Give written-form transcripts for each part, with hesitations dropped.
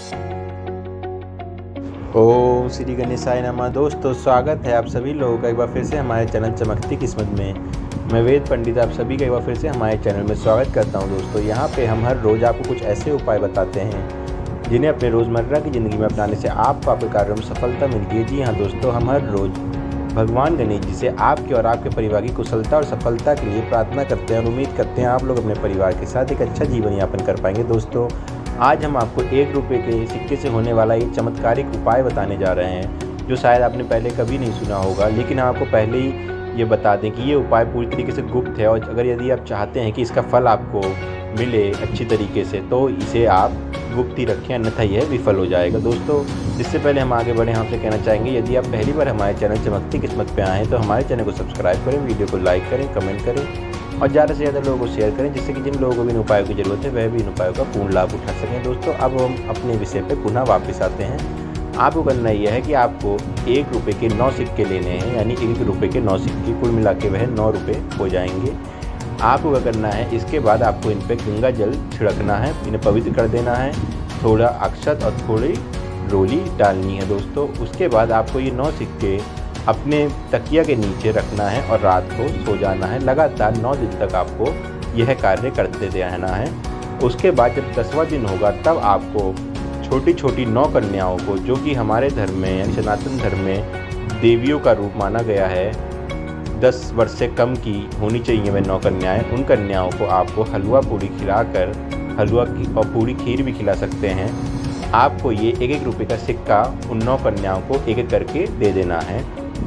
ओम श्री गणेशाय नमः। दोस्तों, स्वागत है आप सभी लोगों का एक बार फिर से हमारे चैनल चमकती किस्मत में। मैं वेद पंडित आप सभी का एक बार फिर से हमारे चैनल में स्वागत करता हूं। दोस्तों, यहाँ पे हम हर रोज़ आपको कुछ ऐसे उपाय बताते हैं जिन्हें अपने रोज़मर्रा की ज़िंदगी में अपनाने से आपको आपके कार्यों में सफलता मिलती है। जी हाँ दोस्तों, हम हर रोज़ भगवान गणेश जी से आपके और आपके परिवार की कुशलता और सफलता के लिए प्रार्थना करते हैं और उम्मीद करते हैं आप लोग अपने परिवार के साथ एक अच्छा जीवन यापन कर पाएंगे। दोस्तों, आज हम आपको 1 रुपये के सिक्के से होने वाला एक चमत्कारिक उपाय बताने जा रहे हैं जो शायद आपने पहले कभी नहीं सुना होगा, लेकिन हम आपको पहले ही ये बता दें कि ये उपाय पूरी तरीके से गुप्त है और अगर यदि आप चाहते हैं कि इसका फल आपको मिले अच्छी तरीके से तो इसे आप गुप्त ही रखें, अन्यथा यह विफल हो जाएगा। दोस्तों, इससे पहले हम आगे बढ़ें, आपसे कहना चाहेंगे यदि आप पहली बार हमारे चैनल चमकती किस्मत पे आए हैं तो हमारे चैनल को सब्सक्राइब करें, वीडियो को लाइक करें, कमेंट करें और ज़्यादा से ज़्यादा लोगों को शेयर करें, जिससे कि जिन लोगों को भी इन उपायों की ज़रूरत है वह भी इन उपायों का पूर्ण लाभ उठा सकें। दोस्तों, अब हम अपने विषय पे पुनः वापस आते हैं। आपको करना यह है कि आपको 1 रुपये के 9 सिक्के लेने हैं, यानी 1 रुपये के 9 सिक्के, कुल मिला के वह 9 रुपये हो जाएंगे। आपको क्या करना है, इसके बाद आपको इन पर गंगा जल छिड़कना है, इन्हें पवित्र कर देना है, थोड़ा अक्षत और थोड़ी रोली डालनी है। दोस्तों, उसके बाद आपको ये 9 सिक्के अपने तकिया के नीचे रखना है और रात को सो जाना है। लगातार 9 दिन तक आपको यह कार्य करते रहना है। उसके बाद जब 10वां दिन होगा तब आपको छोटी छोटी 9 कन्याओं को, जो कि हमारे धर्म में यानी सनातन धर्म में देवियों का रूप माना गया है, 10 वर्ष से कम की होनी चाहिए वह 9 कन्याएँ, उन कन्याओं को आपको हलवा पूड़ी खिलाकर, हलवा और पूड़ी खीर भी खिला सकते हैं। आपको ये 1-1 रुपये का सिक्का उन 9 कन्याओं को एक एक करके दे देना है।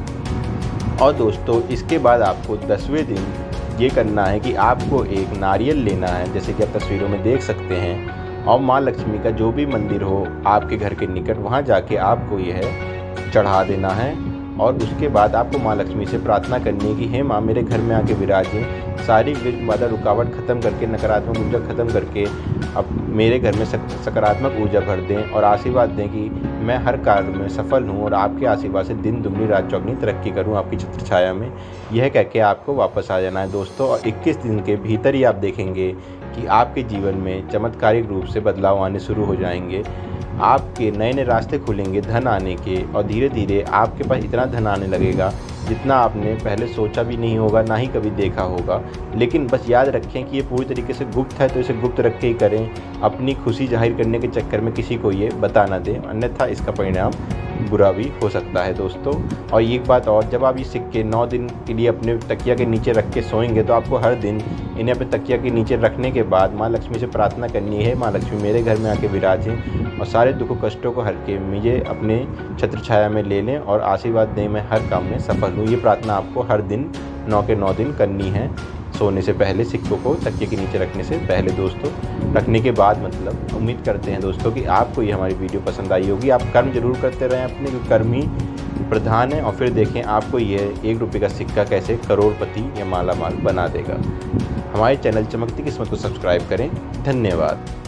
और दोस्तों, इसके बाद आपको 10वें दिन ये करना है कि आपको एक नारियल लेना है, जैसे कि आप तस्वीरों में देख सकते हैं, और माँ लक्ष्मी का जो भी मंदिर हो आपके घर के निकट वहाँ जाके आपको यह चढ़ा देना है। और उसके बाद आपको माँ लक्ष्मी से प्रार्थना करनी है कि हे माँ, मेरे घर में आके विराजें, सारी बाधा रुकावट ख़त्म करके, नकारात्मक ऊर्जा ख़त्म करके अब मेरे घर में सकारात्मक ऊर्जा भर दें और आशीर्वाद दें कि मैं हर कार्य में सफल हूँ और आपके आशीर्वाद से दिन दुगनी रात चौगनी तरक्की करूँ आपकी छत्र छाया में। यह कह के आपको वापस आ जाना है दोस्तों, और 21 दिन के भीतर ही आप देखेंगे कि आपके जीवन में चमत्कारिक रूप से बदलाव आने शुरू हो जाएंगे। आपके नए नए रास्ते खुलेंगे धन आने के, और धीरे धीरे आपके पास इतना धन आने लगेगा जितना आपने पहले सोचा भी नहीं होगा, ना ही कभी देखा होगा। लेकिन बस याद रखें कि ये पूरी तरीके से गुप्त है, तो इसे गुप्त रख के ही करें। अपनी खुशी जाहिर करने के चक्कर में किसी को ये बता ना दें, अन्यथा इसका परिणाम बुरा भी हो सकता है दोस्तों। और एक बात और, जब आप ये सिक्के 9 दिन के लिए अपने तकिया के नीचे रख के सोएंगे तो आपको हर दिन इन्हें अपने तकिया के नीचे रखने के बाद माँ लक्ष्मी से प्रार्थना करनी है, माँ लक्ष्मी मेरे घर में आके विराजें और सारे दुखों कष्टों को हर के मुझे अपने छत्र छाया में ले लें और आशीर्वाद दें, मैं हर काम में सफल हूँ। ये प्रार्थना आपको हर दिन 9 के 9 दिन करनी है, सोने से पहले, सिक्कों को तकिए के नीचे रखने से पहले दोस्तों, रखने के बाद मतलब। उम्मीद करते हैं दोस्तों कि आपको ये हमारी वीडियो पसंद आई होगी। आप कर्म जरूर करते रहें अपने, क्योंकि कर्म ही प्रधान है, और फिर देखें आपको ये 1 रुपये का सिक्का कैसे करोड़पति या माला माल बना देगा। हमारे चैनल चमकती किस्मत को सब्सक्राइब करें। धन्यवाद।